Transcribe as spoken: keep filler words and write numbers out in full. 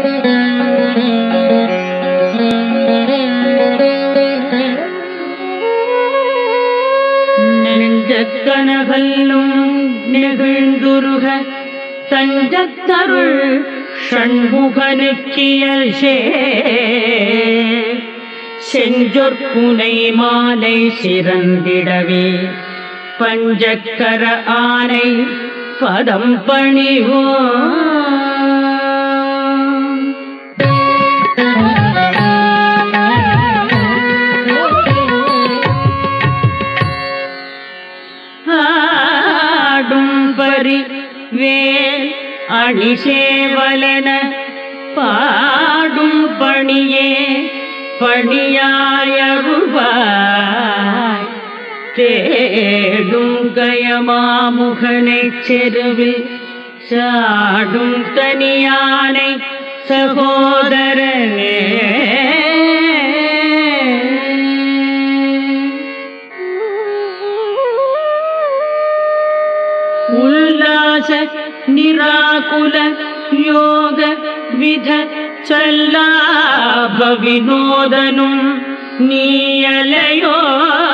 நெஞ்சக்கனகல்லும் நெகிழ்ந்துருக தஞ்சத்தருள் ஷண்முகனுக்கியல் செஞ்சொற்புனை மாலை சிறந்திடவே பஞ்சக்கர ஆனை பதம் பணிவோ ஆடும் பரி வேல் அணிசேவலன பாடும் பணியே பணியாயருவாய் தேடும் கயமாமுகனைச் செருவில் சாடும் தனியானை சகோதரனே உல்லாச நிராகுல யோக வித சல்லாப வினோதனும் நீயலையோ